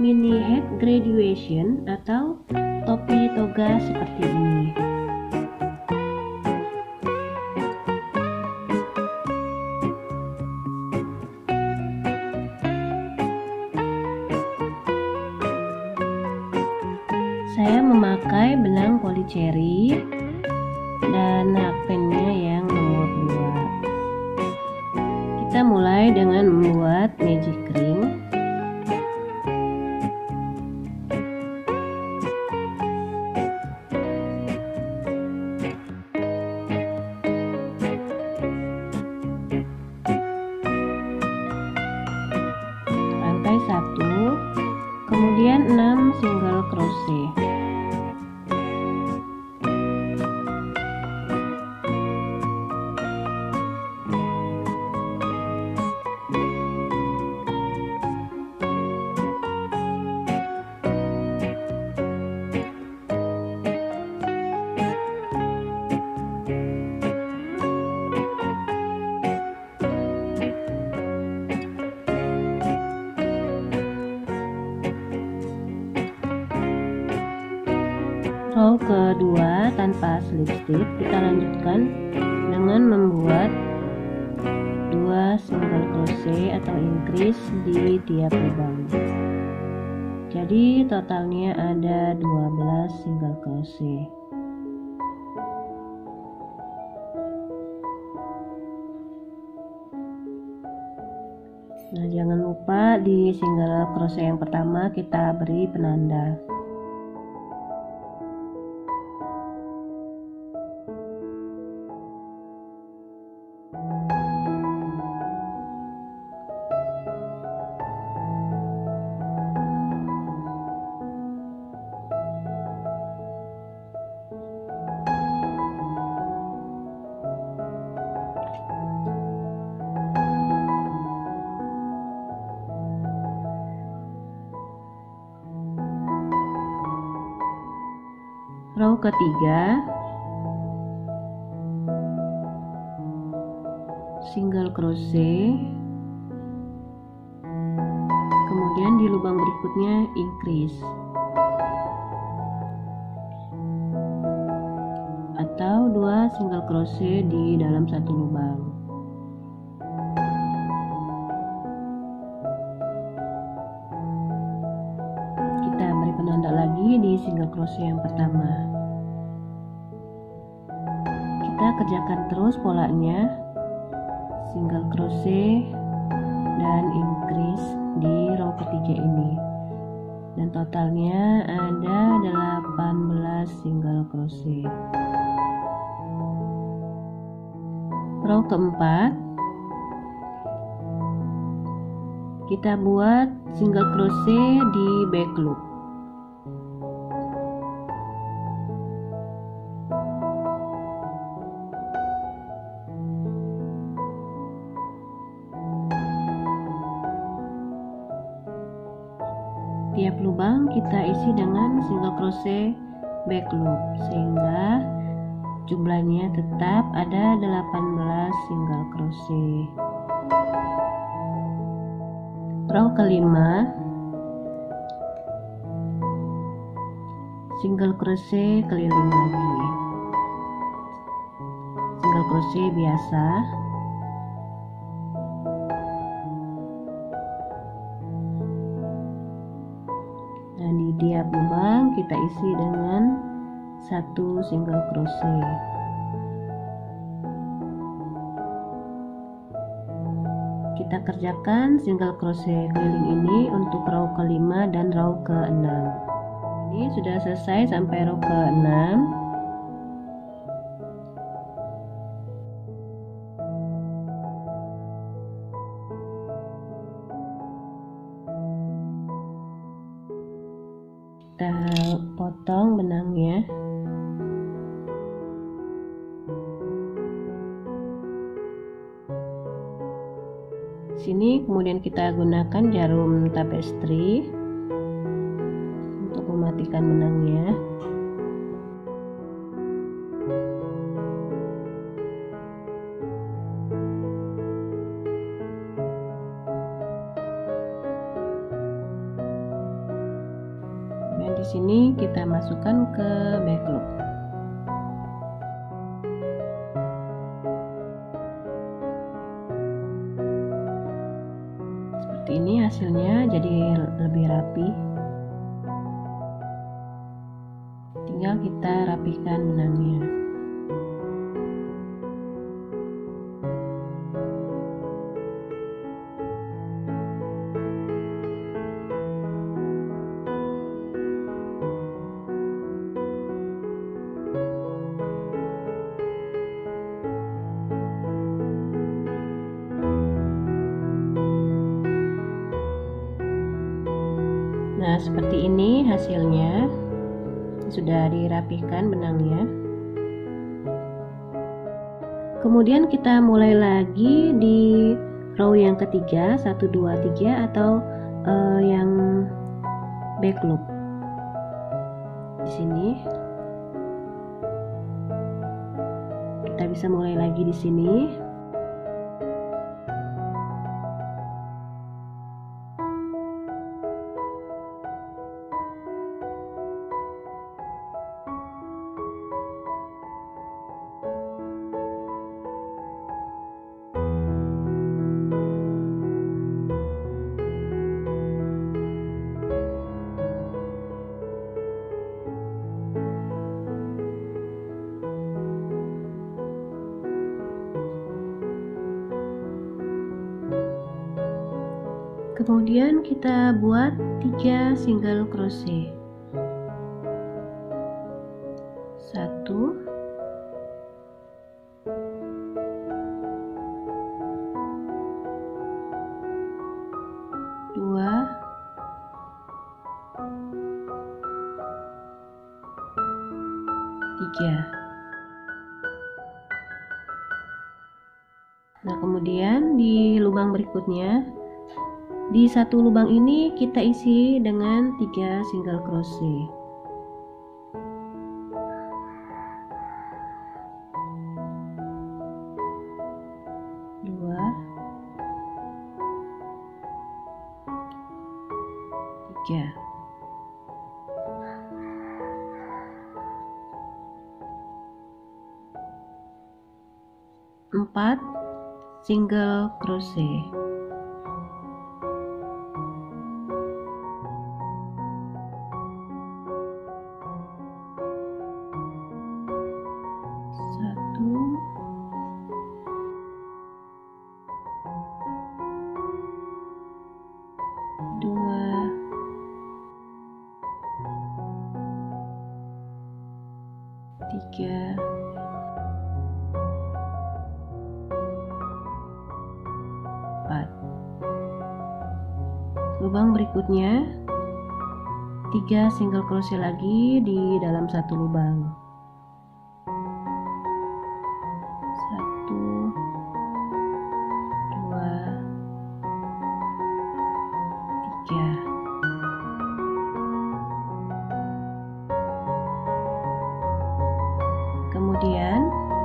mini hat graduation atau topi toga seperti ini. Saya memakai benang polycherry dan hakpennya yang nomor 2. Kita mulai dengan membuat magic ring. Rantai 1, kemudian 6 single crochet. Row kedua tanpa slip stitch kita lanjutkan dengan membuat 2 single crochet atau increase di tiap lubang. Jadi totalnya ada 12 single crochet. Nah, jangan lupa di single crochet yang pertama kita beri penanda. Row ketiga, single crochet, kemudian di lubang berikutnya increase atau 2 single crochet di dalam satu lubang. Kita beri penanda lagi di single crochet yang pertama. Kita kerjakan terus polanya, single crochet dan increase di row ketiga ini, dan totalnya ada 18 single crochet. Row keempat kita buat single crochet di back loop. Tiap lubang kita isi dengan single crochet back loop sehingga jumlahnya tetap ada 18 single crochet. Row kelima, single crochet keliling lagi, single crochet biasa. Dan di tiap lubang kita isi dengan 1 single crochet. Kita kerjakan single crochet keliling ini untuk row kelima dan row ke-6. Ini sudah selesai sampai row ke-6. Kita potong benangnya. Sini kemudian kita gunakan jarum tapestry untuk mematikan benangnya. Dan di sini kita masukkan ke back loop. Seperti ini hasilnya, jadi lebih rapi. Tinggal kita rapihkan benangnya. Nah, seperti ini hasilnya, sudah dirapihkan benangnya. Kemudian kita mulai lagi di row yang ketiga, 1 2 3 atau yang back loop. Di sini kita bisa mulai lagi di sini. Kemudian kita buat 3 single crochet. 1 2 3. Nah, kemudian di lubang berikutnya, di satu lubang ini kita isi dengan 3 single crochet. 2 3. 4 single crochet. 3 4. Lubang berikutnya 3 single crochet lagi di dalam satu lubang. 1 2 3. Kemudian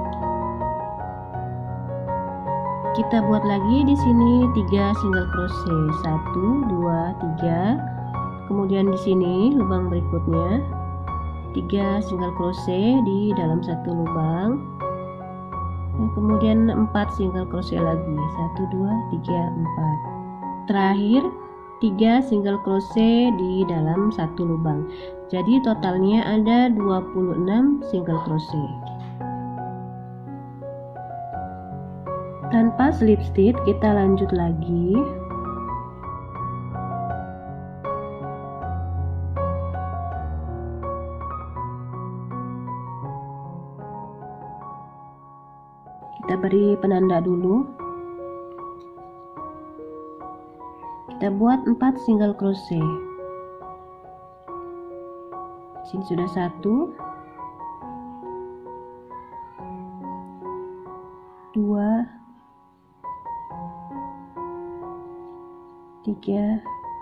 kita buat lagi di sini 3 single crochet. 1 2 3. Kemudian di sini lubang berikutnya 3 single crochet di dalam satu lubang. Dan kemudian 4 single crochet lagi. 1 2 3 4. Terakhir 3 single crochet di dalam satu lubang. Jadi totalnya ada 26 single crochet. Tanpa slip stitch kita lanjut lagi. Kita beri penanda dulu. Kita buat 4 single crochet. Sini sudah 1 2 3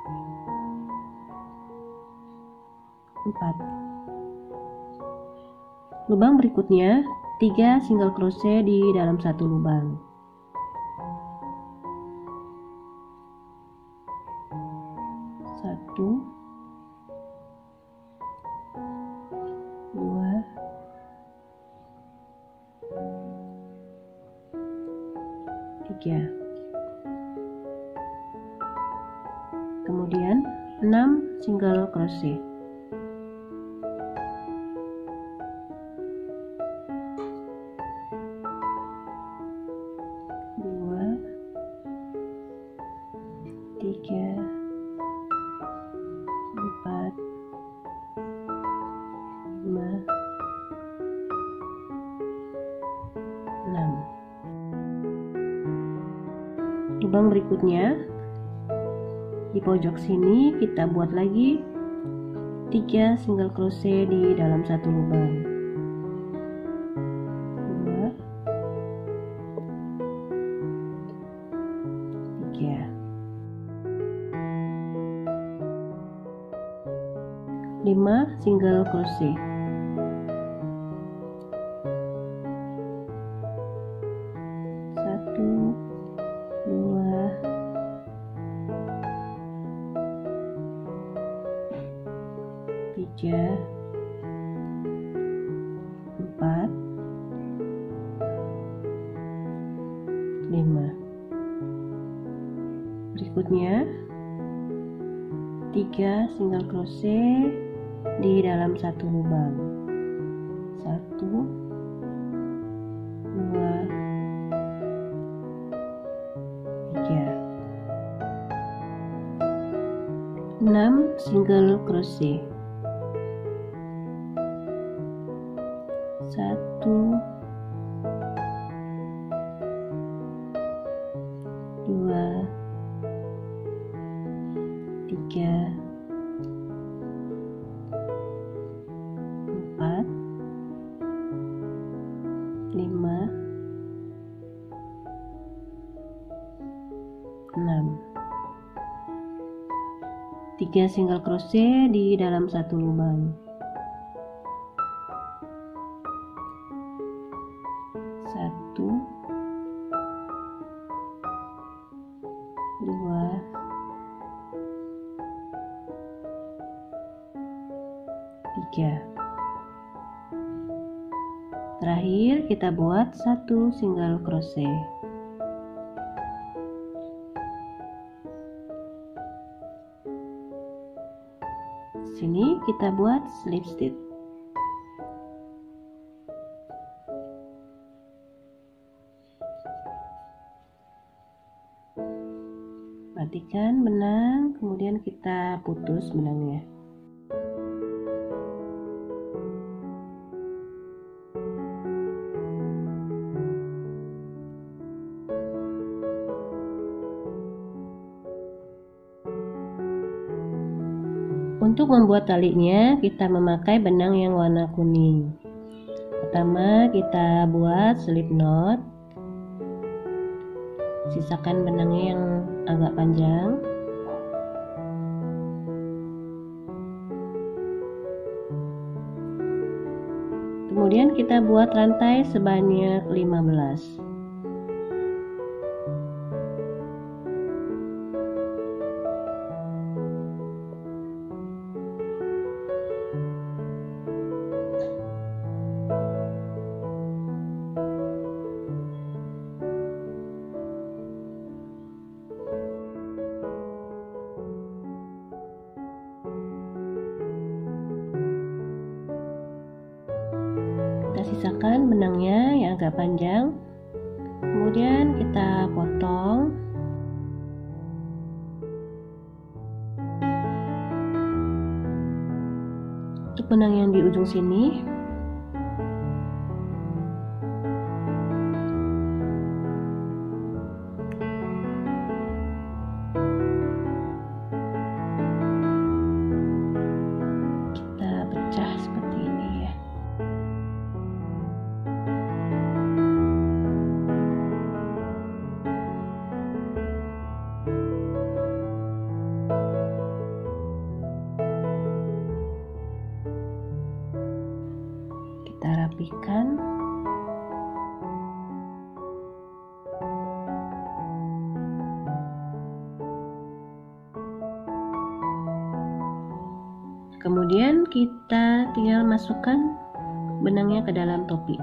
4. Lubang berikutnya 3 single crochet di dalam satu lubang. 1 6 single crochet. Dua, tiga, empat, lima, 6. Lubang berikutnya di pojok sini kita buat lagi 3 single crochet di dalam satu lubang. 2, 3, 5 single crochet. 1, 2, 3, 4, 5. Berikutnya 3 single crochet di dalam satu lubang. 1, 2, 3. 6 single crochet. 1, 2, 3, 4, 5, 6. 3 single crochet di dalam satu lubang. 1, 2, 3. Terakhir kita buat 1 single crochet. Sini kita buat slip stitch. Perhatikan benang, kemudian kita putus benangnya. Untuk membuat talinya, kita memakai benang yang warna kuning. Pertama, kita buat slip knot. Sisakan benangnya yang agak panjang. Kemudian kita buat rantai sebanyak 15. Kita sisakan benangnya yang agak panjang, kemudian kita potong. Untuk benang yang di ujung sini, kita pecah seperti ini ya. Kita rapikan. Kemudian kita tinggal masukkan benangnya ke dalam topi.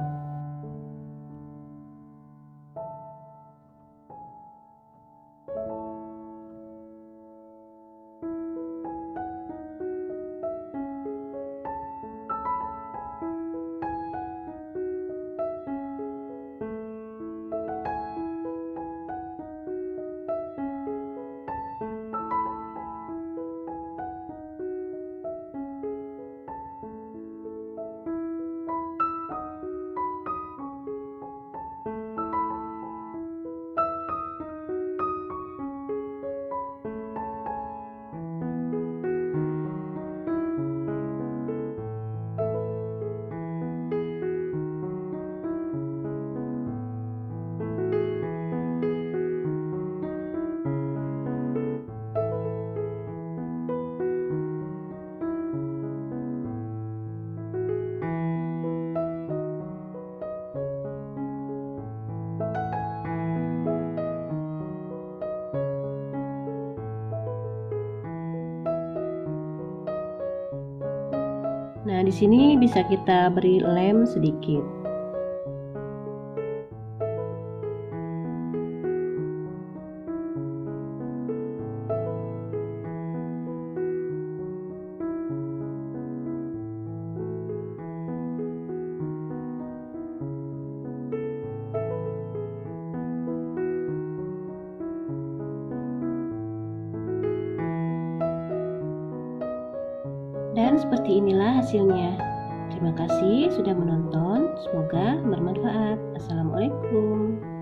Nah, di sini bisa kita beri lem sedikit. Dan seperti inilah hasilnya. Terima kasih sudah menonton, semoga bermanfaat. Assalamualaikum.